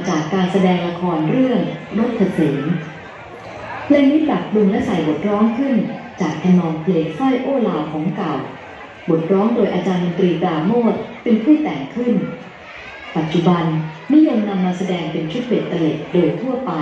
จากการแสดงละครเรื่องนพเกษมเพลงนี้ปรับปรุงและใส่บทร้องขึ้นจากทำนองเพลงสร้อยโอ้ลาวของเก่าบทร้องโดยอาจารย์ดนตรีปราโมทย์เป็นผู้แต่งขึ้นปัจจุบันนิยมนำมาแสดงเป็นชุดเบ็ดเตล็ดโดยทั่วไป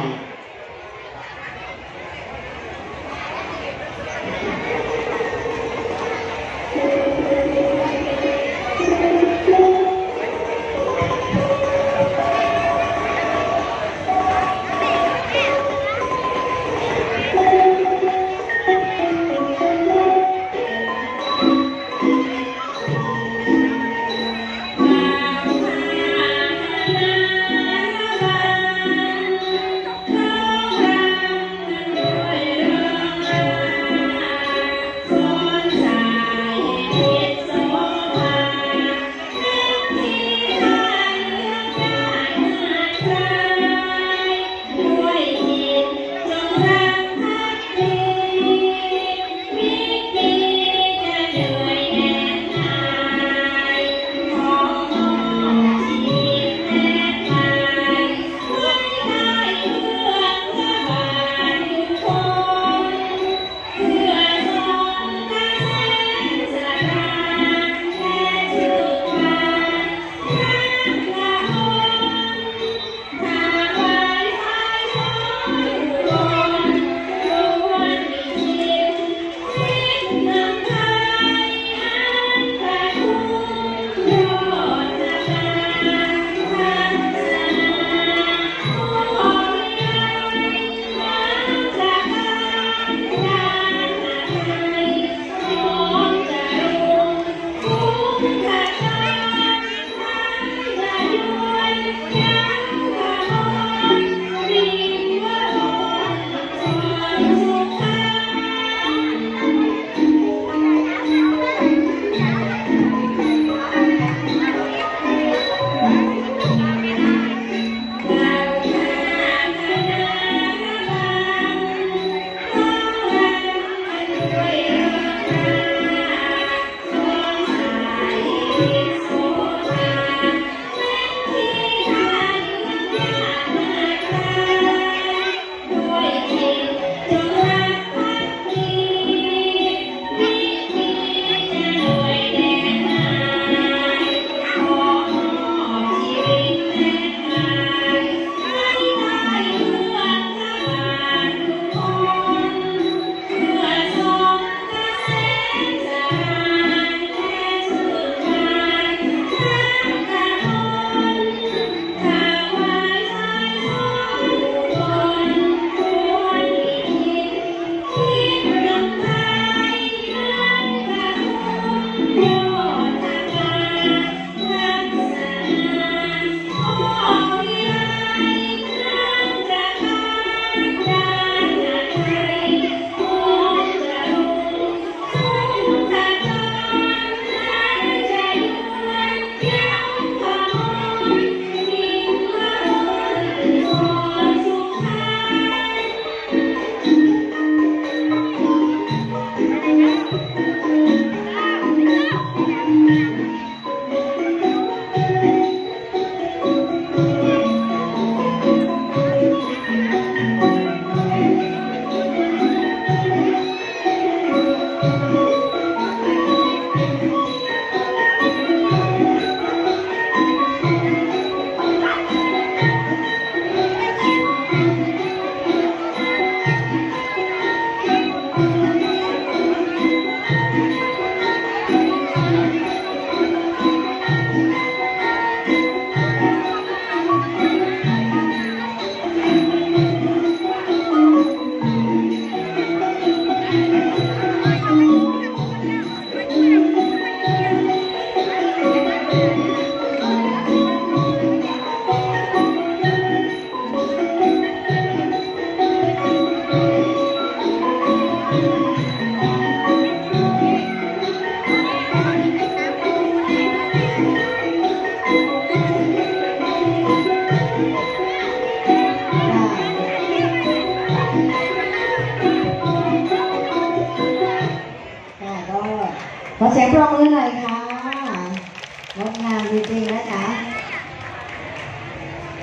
ขอเสียงปรบมือหน่อยค่ะงดงามจริงๆนะคะค่ะ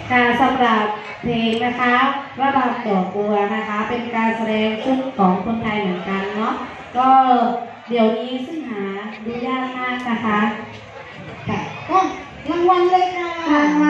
ำหรับเพลงนะคะระบำดอกบัวนะคะเป็นการแสดงชุดของคนไทยเหมือนกันเนาะก็เดี๋ยวนี้ซึ่งหาดูยากมากนะคะค่ะก็รางวัลเลยค่ะรางวั